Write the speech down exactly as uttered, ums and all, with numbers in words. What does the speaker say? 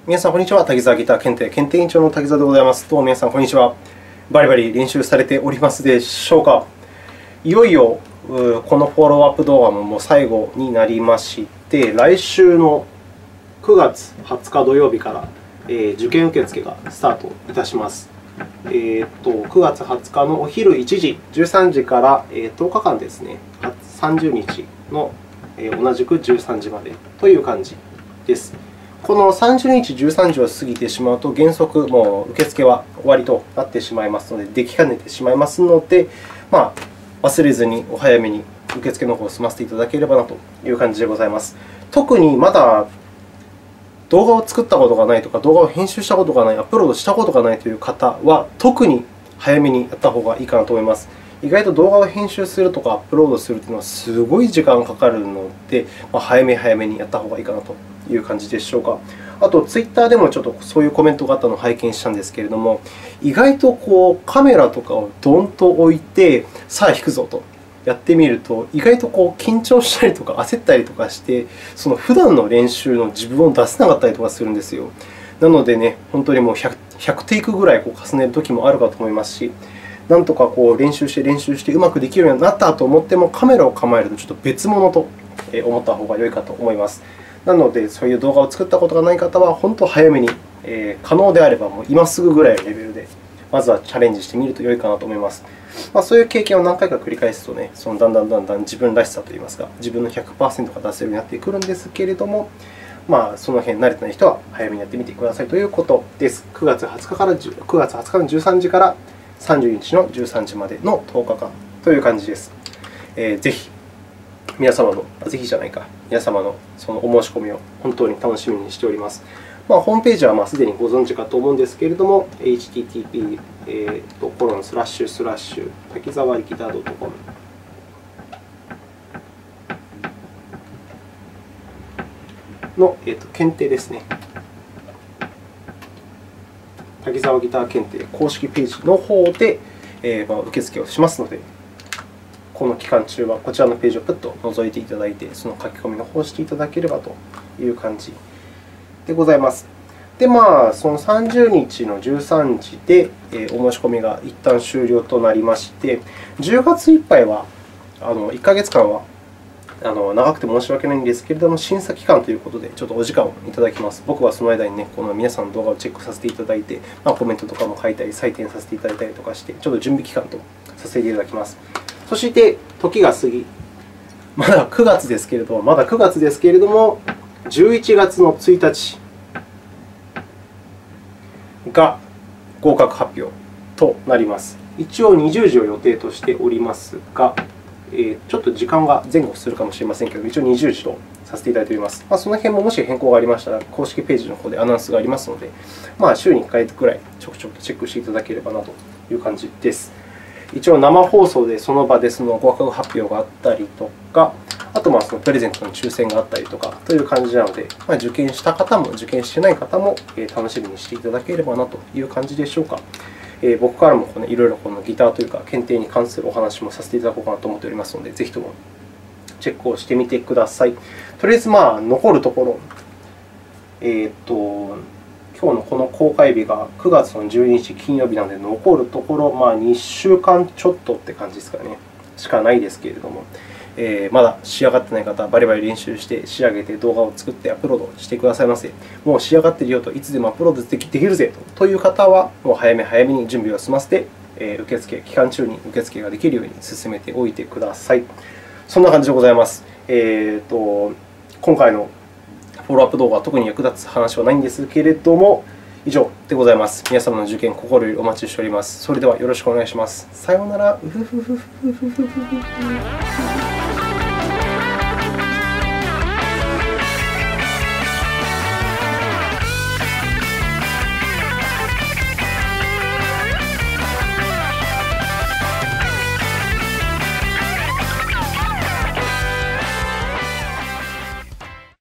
皆さん、こんにちは。滝沢ギター検定検定委員長の滝沢でございます。どうも皆さん、こんにちは。バリバリ練習されておりますでしょうか。いよいよこのフォローアップ動画ももう最後になりまして、来週のくがつはつか土曜日から、えー、受験受付がスタートいたします。えー、とくがつはつかのお昼いちじ、じゅうさんじから、えー、とおかかんですね、さんじゅうにちの、えー、同じくじゅうさんじまでという感じです。このさんじゅうにち、じゅうさんじを過ぎてしまうと、原則もう受付は終わりとなってしまいますので、できかねてしまいますので、まあ、忘れずにお早めに受付の方を済ませていただければなという感じでございます。特にまだ動画を作ったことがないとか、動画を編集したことがない、アップロードしたことがないという方は、特に早めにやった方がいいかなと思います。意外と動画を編集するとかアップロードするというのはすごい時間がかかるので、まあ、早め早めにやった方がいいかなという感じでしょうか。あと、ツイッターでもちょっとそういうコメントがあったのを拝見したんですけれども、意外とこうカメラとかをドンと置いて、さあ弾くぞとやってみると、意外とこう緊張したりとか焦ったりとかして、その普段の練習の自分を出せなかったりとかするんですよ。なのでね、本当にもう ひゃく, ひゃくテイクぐらいこう重ねるときもあるかと思いますし、なんとかこう練習して練習してうまくできるようになったと思っても、カメラを構えるとちょっと別物と思った方が良いかと思います。なので、そういう動画を作ったことがない方は、本当早めに、えー、可能であればもう今すぐぐらいのレベルで、まずはチャレンジしてみると良いかなと思います。まあ、そういう経験を何回か繰り返すとね、そのだんだんだんだん自分らしさといいますか、自分の ひゃくパーセント が出せるようになってくるんですけれども、まあ、その辺慣れてない人は早めにやってみてくださいということです。くがつはつかからくがつはつかのじゅうさんじからさんじゅうにちのじゅうさんじまでのとおかかんという感じです。えー、ぜひ皆様の、ぜひじゃないか、皆様のそのお申し込みを本当に楽しみにしております。まあ、ホームページはまあすでにご存知かと思うんですけれども、エイチティーティーピー えー、とコロンスラッシュスラッシュ滝沢ギター .com の、えー、と検定ですね。滝沢ギター検定公式ページの方で、えーまあ、受付をしますので、この期間中はこちらのページをプッと覗いていただいて、その書き込みの方をしていただければという感じでございます。で、まあ、そのさんじゅうにちのじゅうさんじでお申し込みが一旦終了となりまして、じゅうがついっぱいは、あのいっかげつかんはあの長くて申し訳ないんですけれども、審査期間ということで、ちょっとお時間をいただきます。僕はその間にね、この皆さんの動画をチェックさせていただいて、まあ、コメントとかも書いたり、採点させていただいたりとかして、ちょっと準備期間とさせていただきます。そして、時が過ぎ、まだくがつですけれども、まだくがつですけれども、じゅういちがつのついたちが合格発表となります。一応にじゅうじを予定としておりますが、えー、ちょっと時間が前後するかもしれませんけど、一応にじゅうじとさせていただいております。まあ、その辺ももし変更がありましたら、公式ページの方でアナウンスがありますので、まあ、週にいっかいくらいちょくちょくとチェックしていただければなという感じです。一応、生放送でその場でその合格発表があったりとか、あと、そのプレゼントの抽選があったりとかという感じなので、まあ、受験した方も受験していない方も楽しみにしていただければなという感じでしょうか。えー、僕からもいろいろこのギターというか、検定に関するお話もさせていただこうかなと思っておりますので、ぜひともチェックをしてみてください。とりあえず、まあ、残るところ、えー、っと今日のこの公開日がくがつのじゅうににち金曜日なので、残るところ、まあ、にしゅうかんちょっとって感じですかね、しかないですけれども、えー、まだ仕上がっていない方は、バリバリ練習して仕上げて動画を作ってアップロードしてくださいませ。もう仕上がっているよと、いつでもアップロードできるぜという方は、もう早め早めに準備を済ませて、えー、受付期間中に受付ができるように進めておいてください。そんな感じでございます。えー、と今回のフォローアップ動画は特に役立つ話はないんですけれども、以上でございます。皆様の受験、心よりお待ちしております。それではよろしくお願いします。さようなら。